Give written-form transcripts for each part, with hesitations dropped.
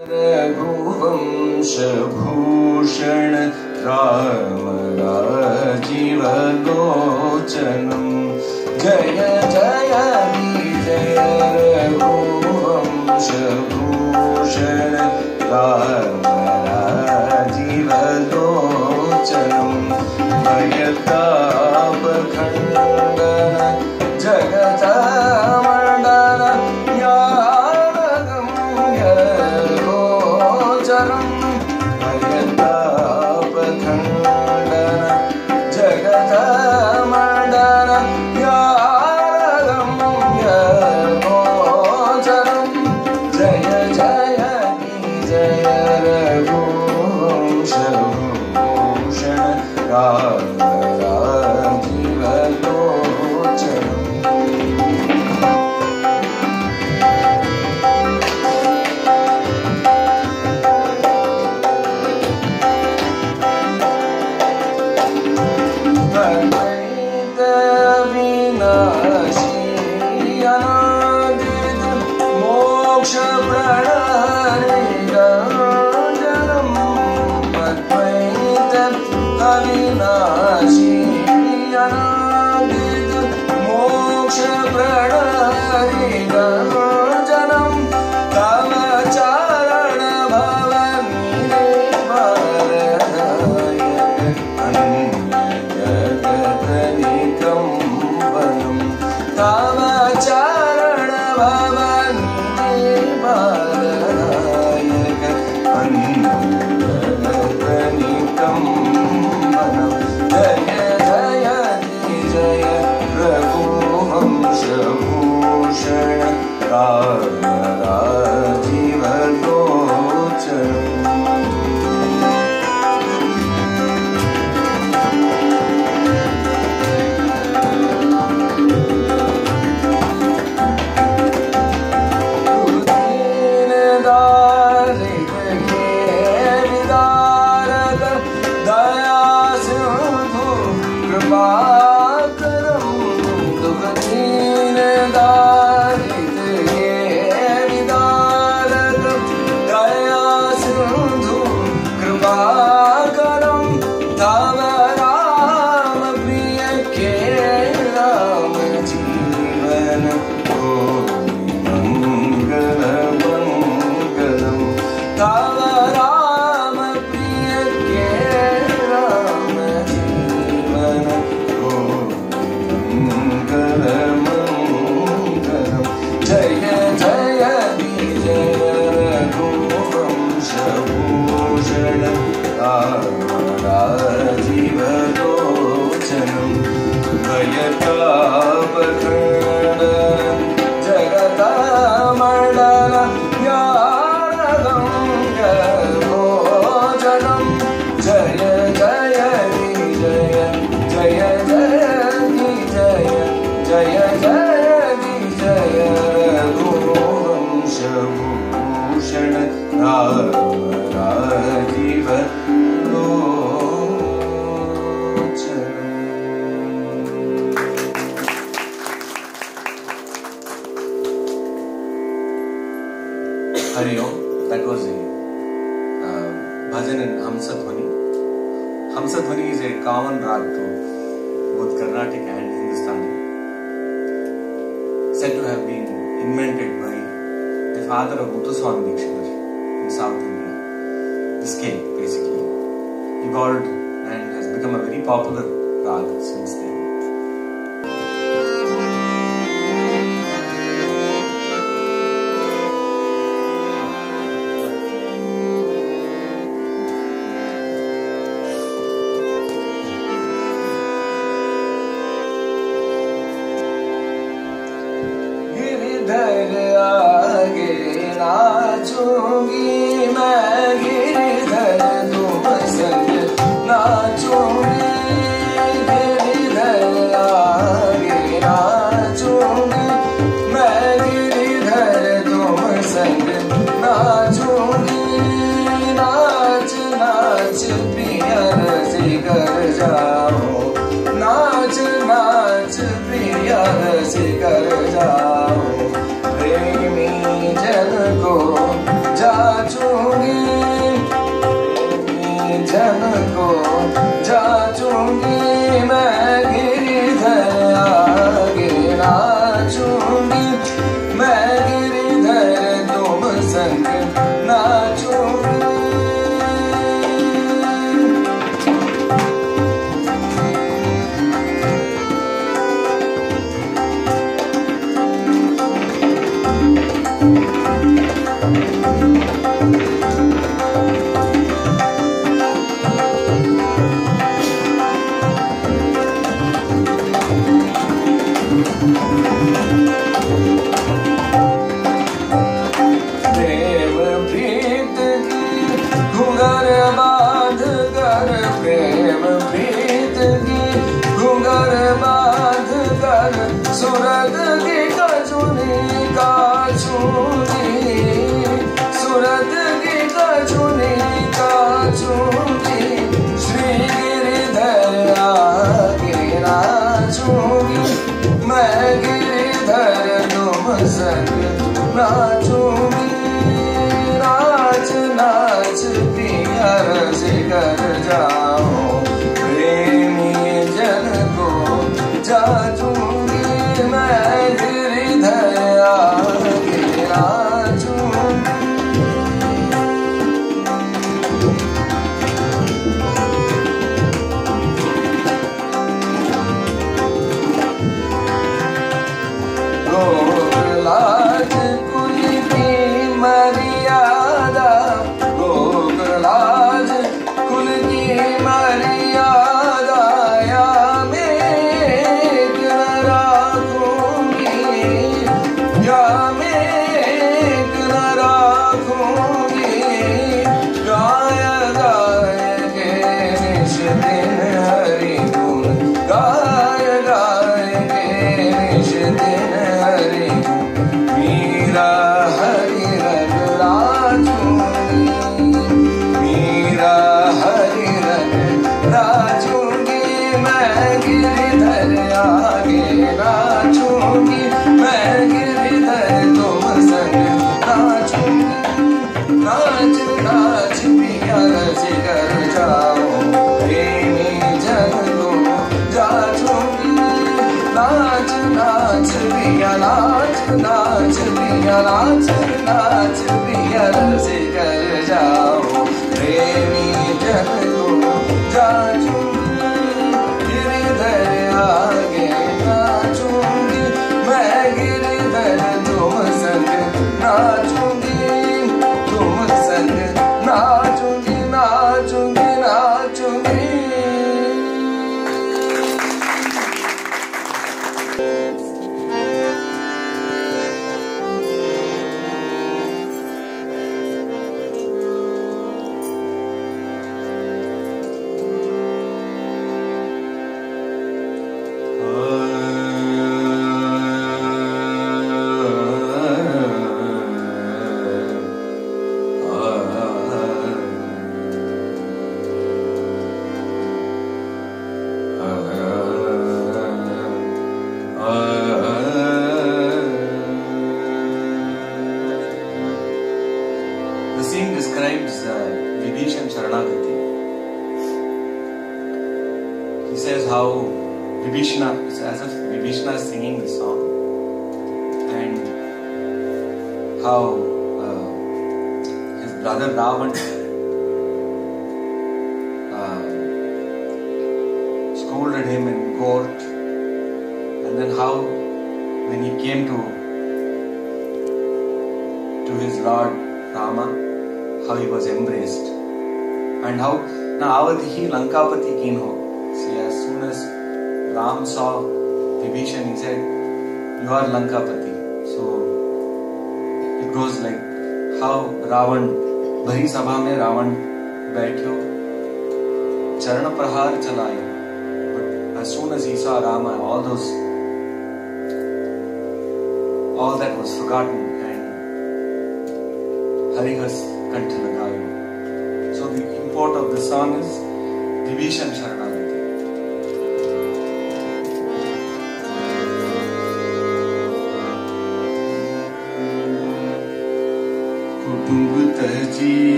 रघुवंश भूषण राम राजीव लोचनम जय जय जय रघुवंश भूषण राम राजीव लोचनम भयताप खंडन जगत मंडन भयताप खंडन जगत मंडन गोचरम जय जय जय रघुवंश भूषण राम राजीव लोचनम मोक्ष अद्वैत अविनाशी अनादित मोक्ष प्रणरिगंजनम तव चरण भवनीरे वरदायक जगत निकंबनम तव चरण भवनीरे वरदायक जगत निकंबनम जय जय जय रघुवंश भूषण राम राजीव लोचनम राजीव लोचनम भयताप खंडन जगत मंडन गोचरम जय जय जय जय जय जय जय जय जय Raghuvansh Bhushan Ram Rajiv Hari Om. That was a bhajan in Hamsadhwani. Hamsadhwani is a common rag to both Carnatic and Hindustani. Said to have been invented by the father of Muthuswami Dikshidhar in South India. The scale basically evolved and has become a very popular rag since then. आगे नाचूंगी मैं गिरिधर तुम संग नाचूंगी गिरिधर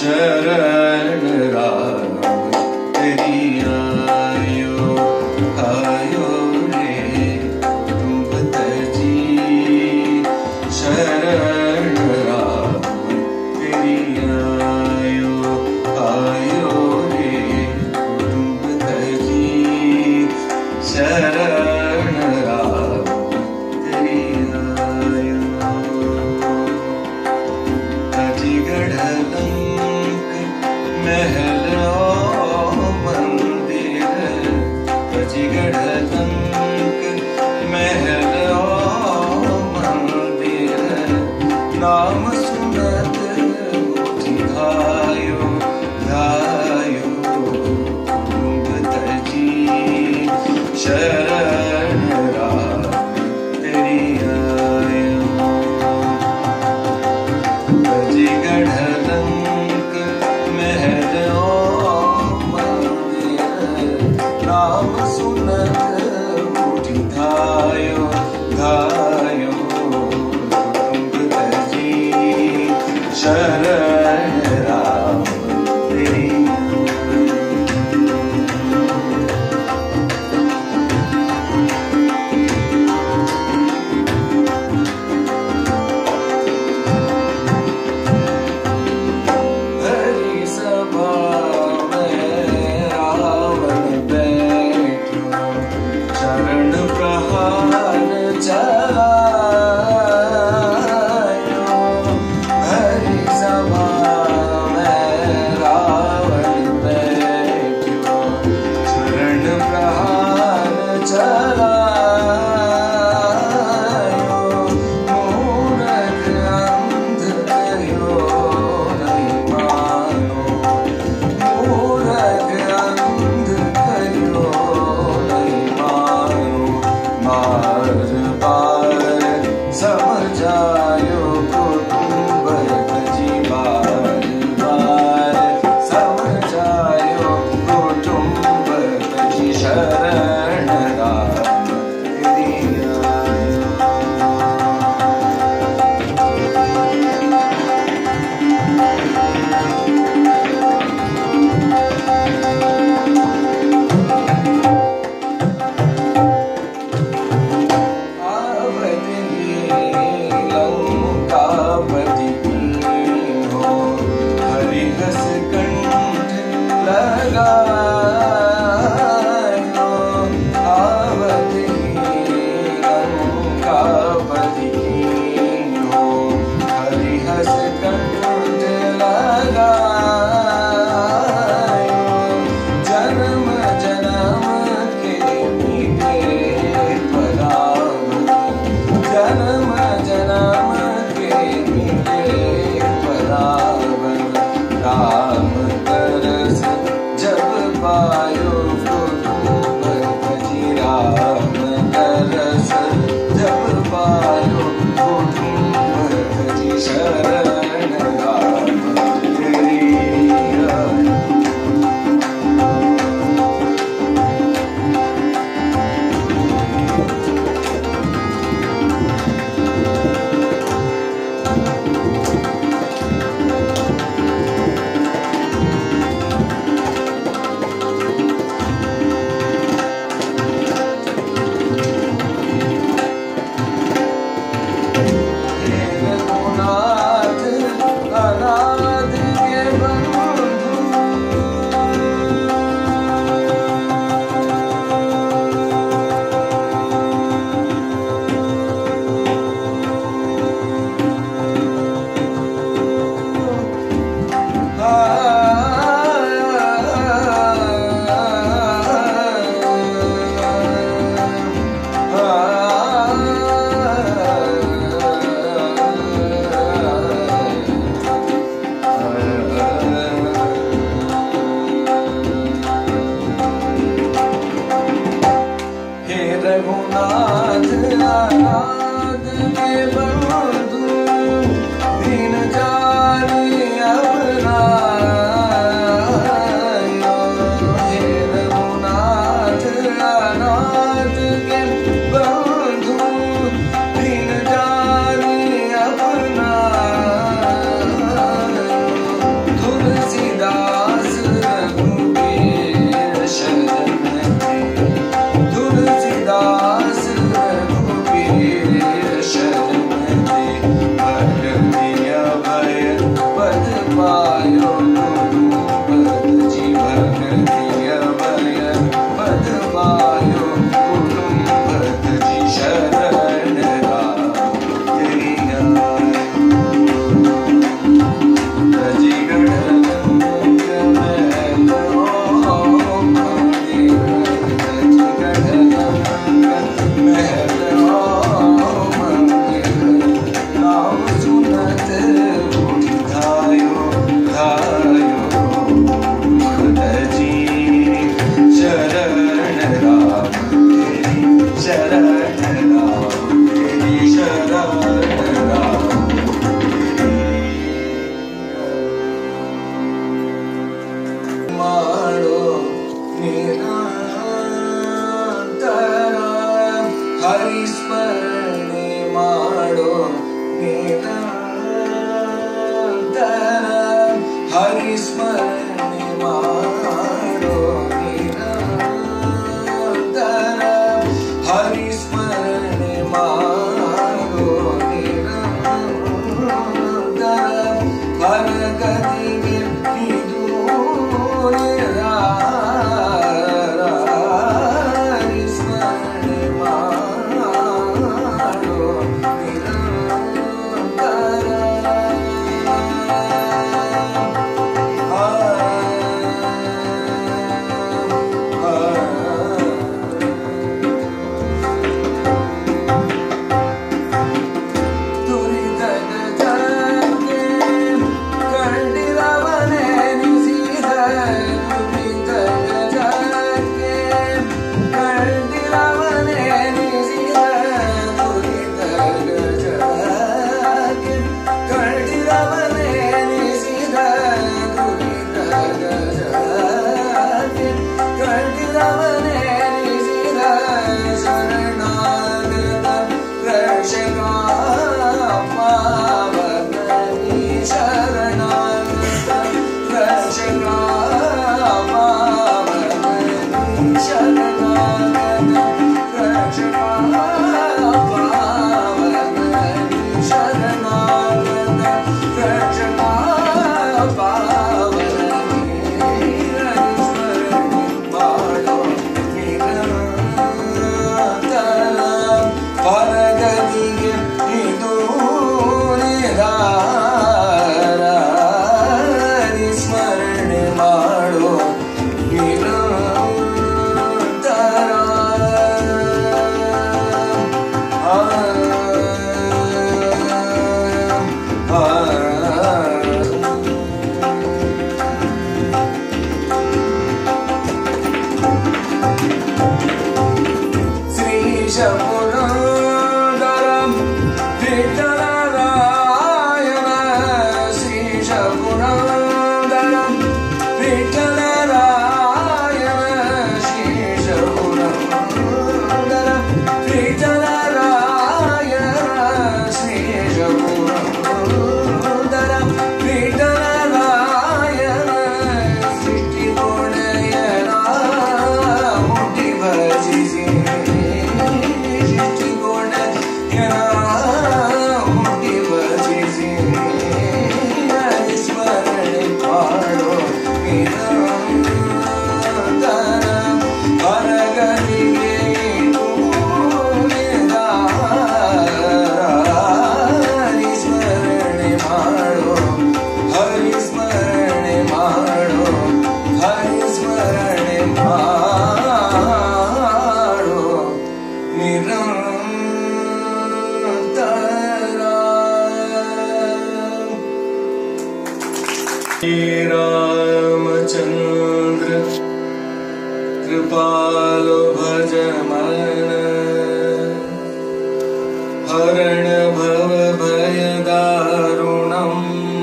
शरण राम तेरी आयो आयो रे कुटुंब तजी शरण राम तेरी आयो आयो रे कुटुंब तजी शरण राम तेरी आयो तजी गढ़लंक महल मंदिर तजी गढ़लंक महल मंदिर नाम सुनत मुझि धायो धायो कुटुंब तजी शरण राम तेरी आयो तजी गढ़लंक महल मंदिर नाम सुनत मुझि धायो धायो कुटुंब तजी शरण राम तेरी हरि सभा में रावण बैठो चरण प्रहार चलायो हरि सभा में रावण बैठो चरण प्रहार चलायो मूरख अंध कहो नहीं मानो मूरख अंध कहो नहीं मानो बार बार समझायो कुटुंब तजी बार बार समझायो कुटुंब तजी शरण राम तेरी आयो आवत लंकापति हो हरि हस कंठ लगायो आवत लंकापति हो हरि हस कंठ लगायो जन्म जन्म के मीठे परावन जन्म जन्म के मीठे परावन राम तरस जब पायो कुटुंब तजी राम तरस जब पायो कुटुंब तजी शरण राम तेरी आयो ನಿರಂತರ ಹರಿಸ್ಮರಣೆ ಮಾಡೋ ನಿರಂತರ ಹರಿಸ್ಮರಣೆ ಮಾಡೋ ನಿರಂತರ ಹರಿಸ್ಮರಣೆ ಮಾಡೋ ನಿರಂತರ ಪರಗತಿಗೆ ಇದು ಹರಿಸ್ಮರಣೆ ಮಾಡೋ ನಿರಂತರ रामचंद्र कृपालो भज मन हरण भव भय दारुणम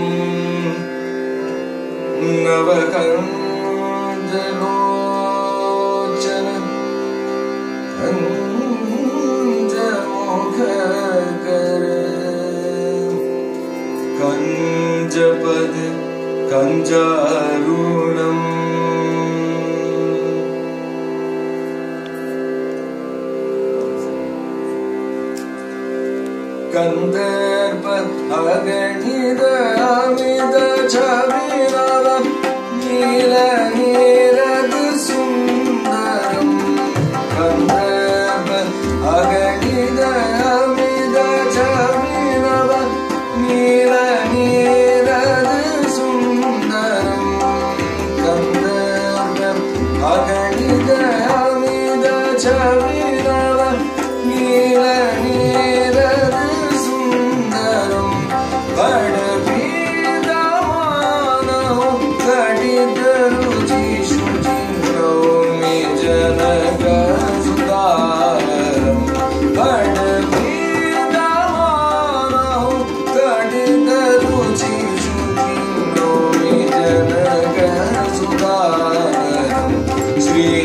नवकंजलोचन कंजमुख कर कंजपद कंजारुणम कंदर्प अगणित अमित छविनव नील नीरद सुंदरम कंदर्प अगणित अमित छविनव नील नीरद सुंदरम कंदर्प अगणित अमित छविनव नील नीरद श्री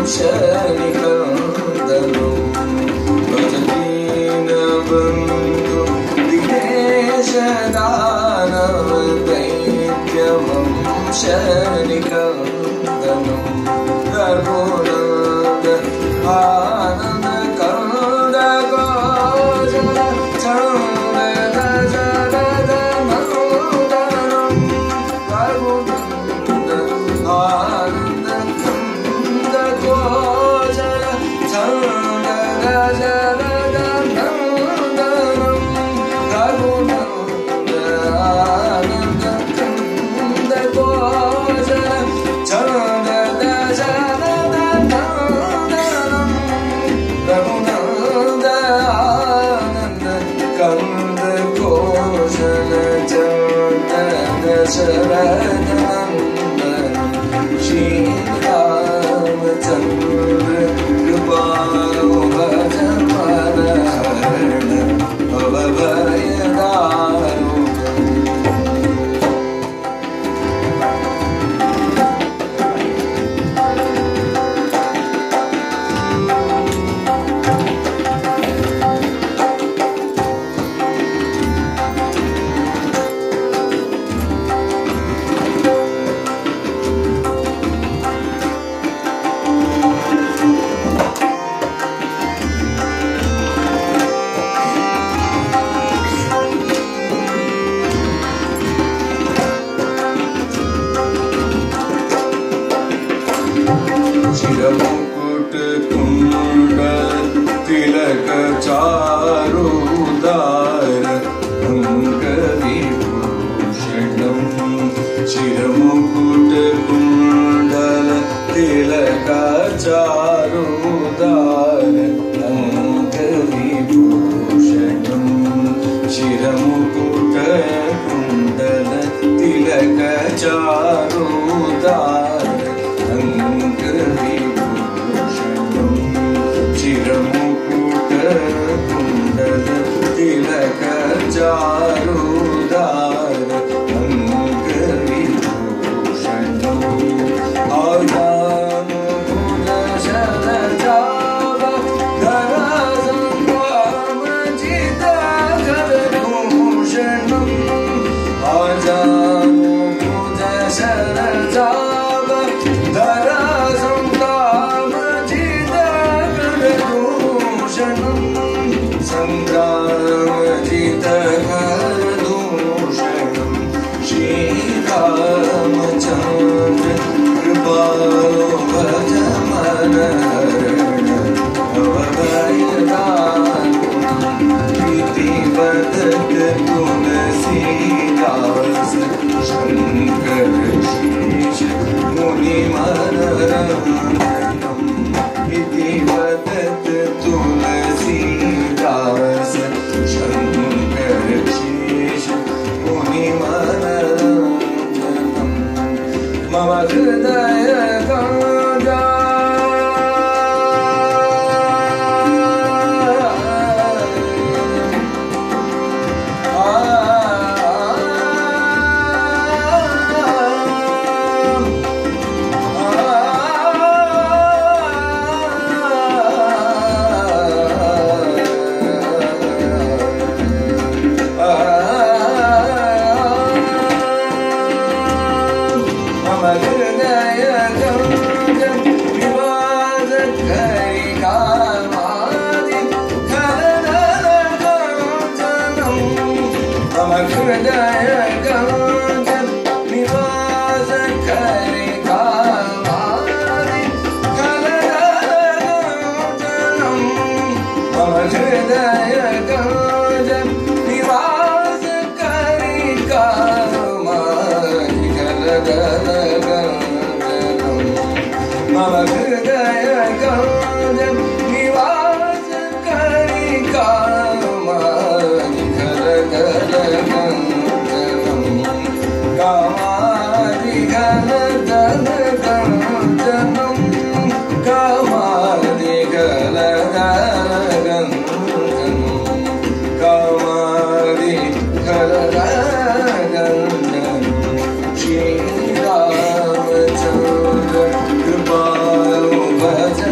शनिकन्दनं भज दीनबन्धु दिनेश दानव दैत्यमं शनिकन्दनं रघुनन्द आनन्द कंद गोचर चण्ड दशरथ नन्दनं रघुनन्द आनन्द कंद गोचर चण्ड दशरथ नन्दनं रघुनन्द आनन्द कंद गोचर चण्ड दशरथ नन्दनं रघुनन्द आनन्द कंद गोचर चण्ड दशरथ नन्दनं श्री रामचन्द्र कृपालो भज मन हरण भव भय दारुण चिरमुकुट कुंडल तिलक चारुदार अंगविभूषणं चिरमुकुट कुंडल तिलक चारुदार अंगविभूषणं चिरमुकुट कुंडल तिलक चारुदार अंगविभूषणं चिरमुकुट कुंडल तिलक चारुदार अंगविभूषणं आजानुभुजशरजाव धरासंवामजित खरभूषणं आजानुभुजशरजाव धरासंवामजित खरभूषणं संग्रामजित खरदूषणं श्रीरामचन्द्र कृपालो भज मन हरण भव भय दारुण इति वदत तुलसीदास शंकर शेष मुनिमनरञ्जनम् इति वदत तुलसीदास शंकर शेष मुनिमनरञ्जनम् मम हृदय Ganga Shri Ramachandra Kripalo Bhaja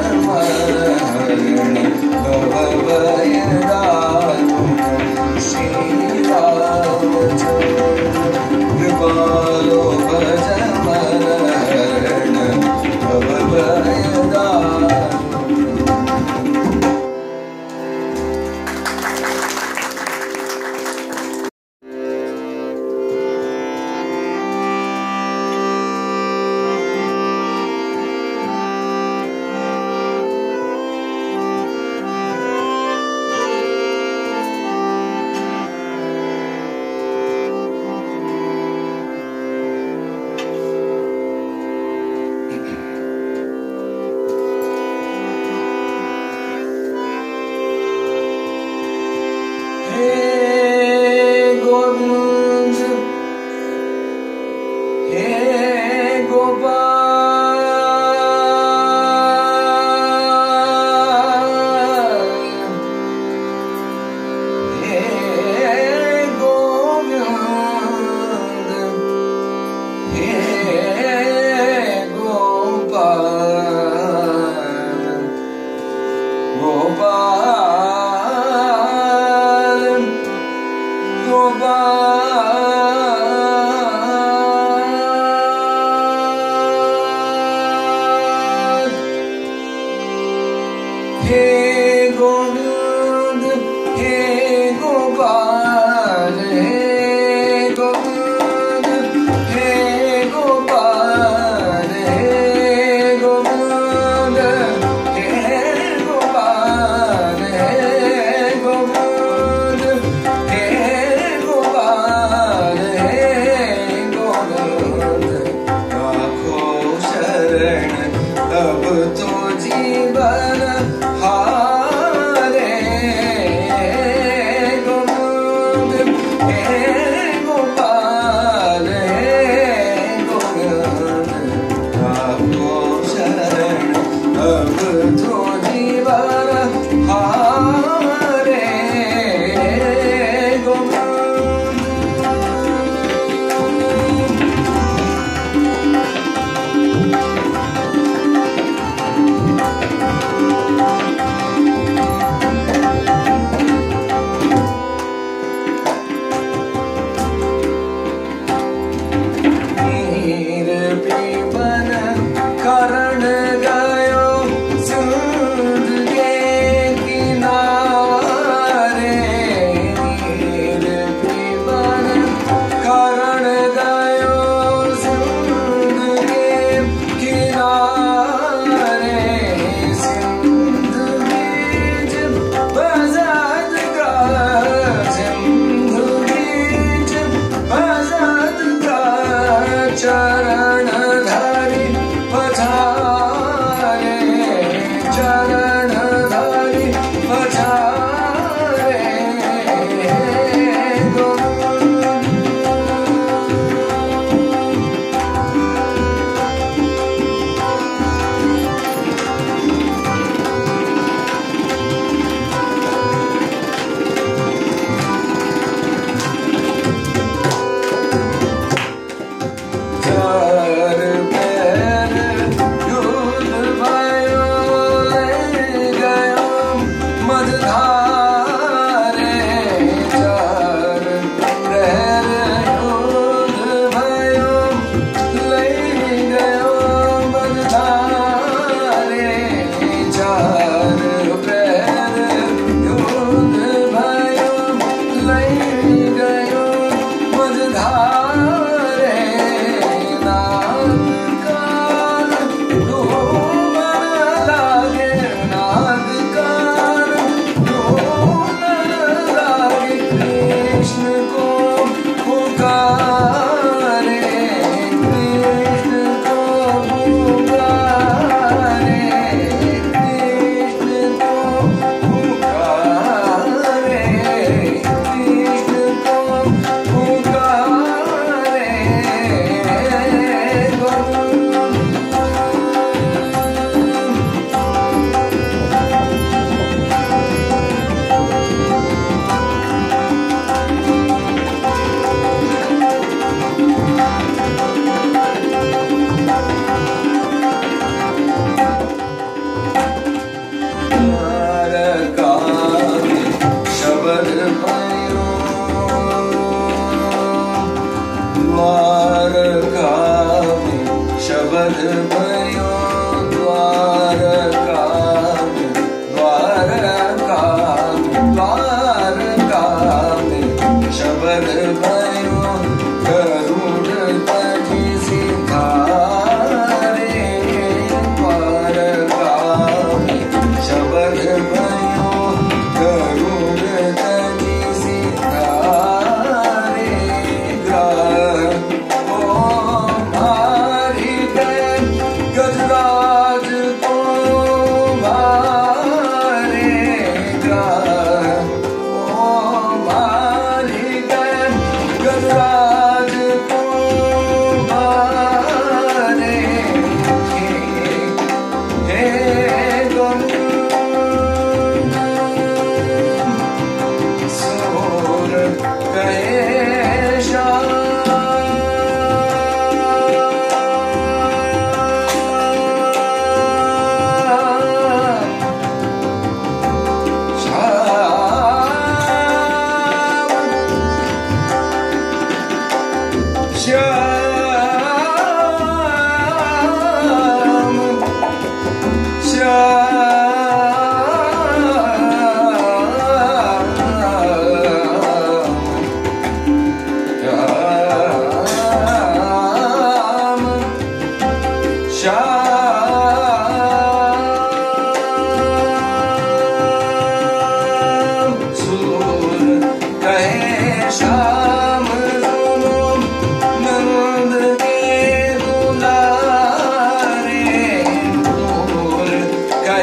अब तो जीवन हारे गोविंद हे गोपाल हे गोविंद आपको शरण अब तो जीवन हारे गोविंद।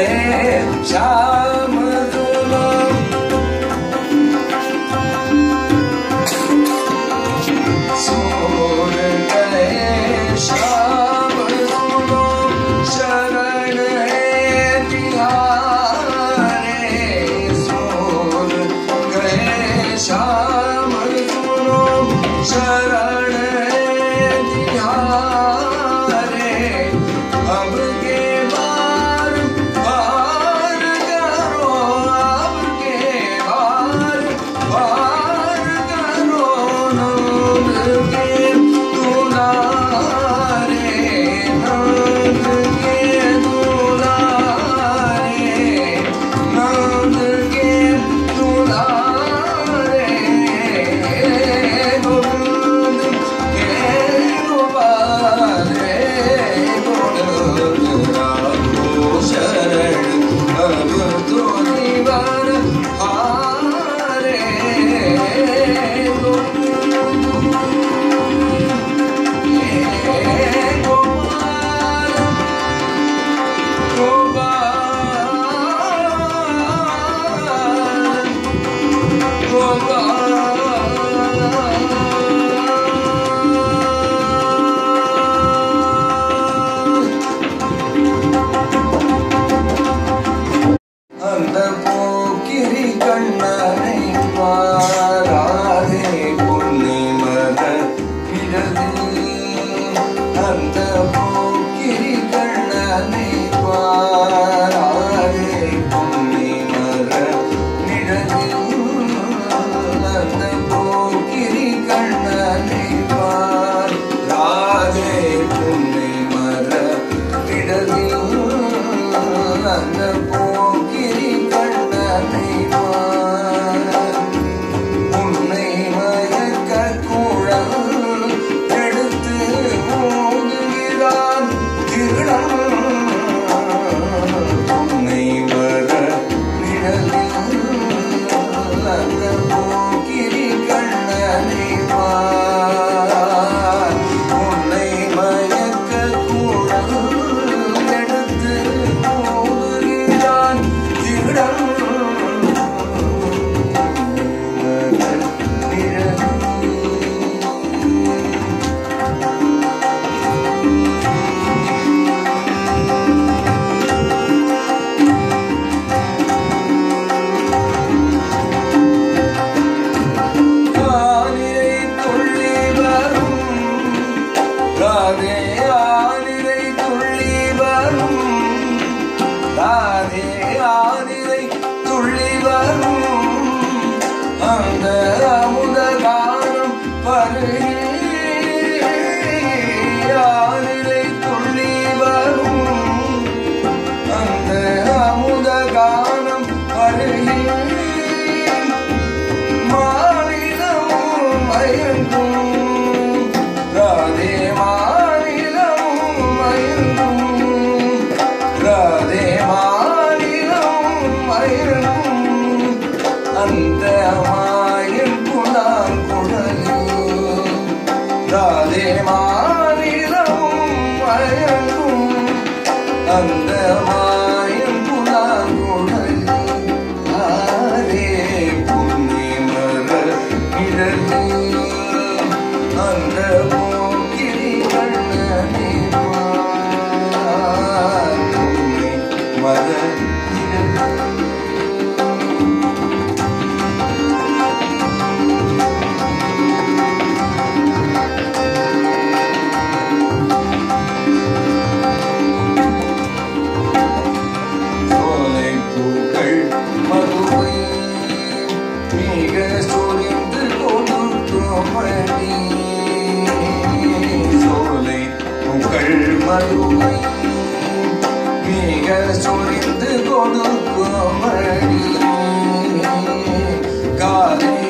God